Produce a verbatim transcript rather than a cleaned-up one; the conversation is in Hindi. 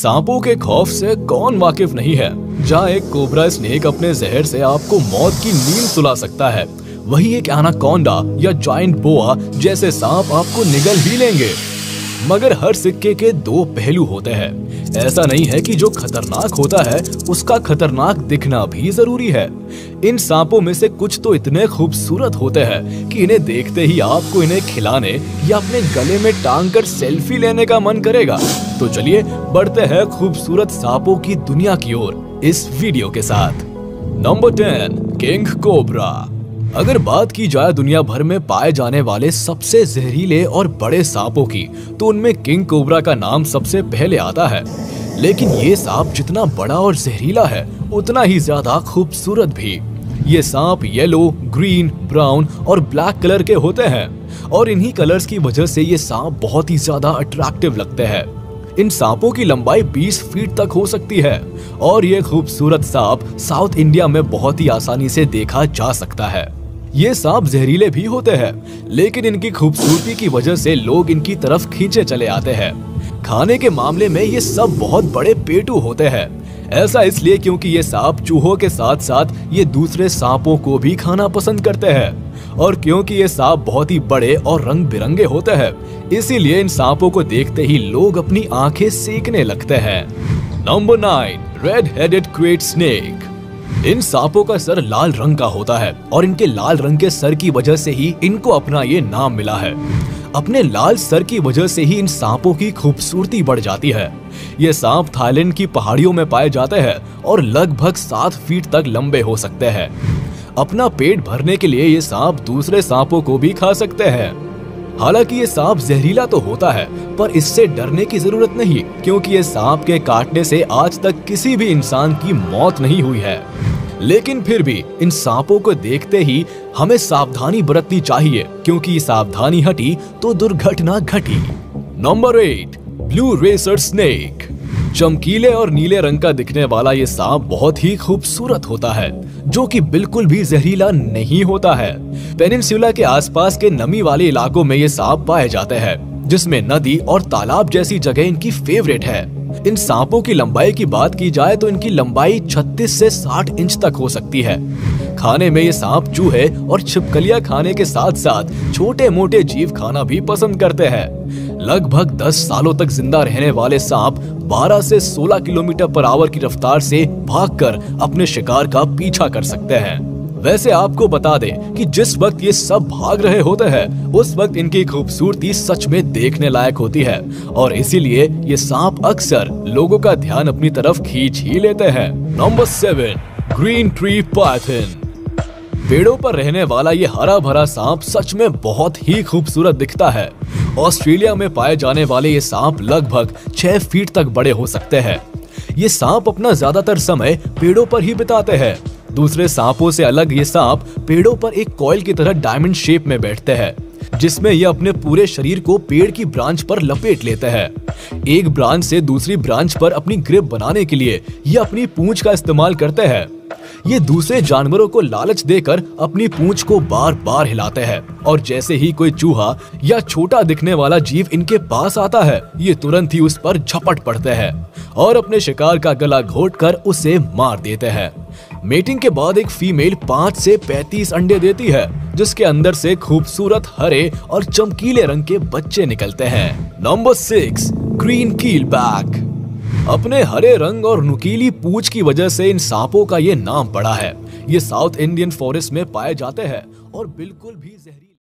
सांपों के खौफ से कौन वाकिफ नहीं है। जहाँ एक कोबरा स्नेक अपने जहर से आपको मौत की नींद सुला सकता है, वही एक एनाकोंडा या जायंट बोआ जैसे सांप आपको निगल ही लेंगे। मगर हर सिक्के के दो पहलू होते हैं। ऐसा नहीं है कि जो खतरनाक होता है उसका खतरनाक दिखना भी जरूरी है। इन सांपों में से कुछ तो इतने खूबसूरत होते हैं कि इन्हें देखते ही आपको इन्हें खिलाने या अपने गले में टांग कर सेल्फी लेने का मन करेगा। तो चलिए बढ़ते हैं खूबसूरत सांपों की दुनिया की ओर इस वीडियो के साथ। Number ten, king cobra. अगर बात की जाए दुनिया भर में पाए जाने वाले सबसे जहरीले और बड़े सांपों की, तो उनमें किंग कोबरा का नाम सबसे पहले आता है। लेकिन ये सांप जितना बड़ा और जहरीला है, उतना ही ज्यादा खूबसूरत भी। ये सांप येलो, ग्रीन, ब्राउन और ब्लैक कलर के होते हैं और इन्हीं कलर्स की वजह से ये सांप बहुत ही ज्यादा अट्रैक्टिव लगते हैं। इन सांपों की लंबाई बीस फीट तक हो सकती है और ये खूबसूरत सांप साउथ इंडिया में बहुत ही आसानी से देखा जा सकता है। ये सांप जहरीले भी होते हैं, लेकिन इनकी खूबसूरती की वजह से लोग इनकी तरफ खींचे चले आते हैं। खाने के मामले में ये सब बहुत बड़े पेटू होते हैं। ऐसा इसलिए क्योंकि ये सांप चूहों के साथ साथ ये दूसरे सांपों को भी खाना पसंद करते हैं और क्योंकि ये सांप बहुत ही बड़े और रंग बिरंगे होते हैं, इसीलिए इन सांपों को देखते ही लोग अपनी आंखें सेकने लगते हैं। Number nine, red headed krait snake. इन सांपों का सर लाल रंग का होता है और इनके लाल रंग के सर की वजह से ही इनको अपना ये नाम मिला है। अपने लाल सर की वजह से ही इन सांपों की खूबसूरती बढ़ जाती है। ये सांप थाईलैंड की पहाड़ियों में पाए जाते हैं और लगभग सात फीट तक लंबे हो सकते हैं। अपना पेट भरने के लिए ये सांप दूसरे सांपों को भी खा सकते हैं। हालांकि ये सांप जहरीला तो होता है, पर इससे डरने की जरूरत नहीं, क्योंकि ये सांप के काटने से आज तक किसी भी इंसान की मौत नहीं हुई है। लेकिन फिर भी इन सांपों को देखते ही हमें सावधानी बरतनी चाहिए, क्योंकि सावधानी हटी तो दुर्घटना घटी। Number eight, blue racer snake. चमकीले और नीले रंग का दिखने वाला ये सांप बहुत ही खूबसूरत होता है, जो कि बिल्कुल भी जहरीला नहीं होता है। पेनिनसुला के आसपास के नमी वाले इलाकों में ये सांप पाए जाते हैं, जिसमें नदी और तालाब जैसी जगह इनकी फेवरेट है। इन सांपों की लंबाई की बात की जाए तो इनकी लंबाई छत्तीस से साठ इंच तक हो सकती है। खाने में ये सांप चूहे और छिपकलियां खाने के साथ साथ छोटे मोटे जीव खाना भी पसंद करते हैं। लगभग दस सालों तक जिंदा रहने वाले सांप बारह से सोलह किलोमीटर पर आवर की रफ्तार से भागकर अपने शिकार का पीछा कर सकते हैं। वैसे आपको बता दें कि जिस वक्त ये सब भाग रहे होते हैं, उस वक्त इनकी खूबसूरती सच में देखने लायक होती है और इसीलिए ये सांप अक्सर लोगों का ध्यान अपनी तरफ खींच ही लेते हैं। Number seven, green tree python. पेड़ों पर रहने वाला ये हरा भरा सांप सच में बहुत ही खूबसूरत दिखता है। ऑस्ट्रेलिया में पाए जाने वाले ये सांप लगभग छह फीट तक बड़े हो सकते हैं। ये सांप अपना ज्यादातर समय पेड़ों पर ही बिताते हैं। दूसरे सांपों से अलग ये सांप पेड़ों पर एक कॉइल की तरह डायमंड शेप में बैठते हैं, जिसमें ये अपने पूरे शरीर को पेड़ की ब्रांच पर लपेट लेते हैं। एक ब्रांच से दूसरी ब्रांच पर अपनी ग्रिप बनाने के लिए ये अपनी पूंछ का इस्तेमाल करते हैं। ये दूसरे जानवरों को लालच देकर अपनी पूंछ को बार बार हिलाते हैं और जैसे ही कोई चूहा या छोटा दिखने वाला जीव इनके पास आता है, ये तुरंत ही उस पर झपट पड़ते हैं और अपने शिकार का गला घोंटकर उसे मार देते हैं। मेटिंग के बाद एक फीमेल पाँच से पैंतीस अंडे देती है, जिसके अंदर से खूबसूरत हरे और चमकीले रंग के बच्चे निकलते हैं। Number six, green keelback. अपने हरे रंग और नुकीली पूंछ की वजह से इन सांपों का ये नाम पड़ा है। ये साउथ इंडियन फॉरेस्ट में पाए जाते हैं और बिल्कुल भी जहरीले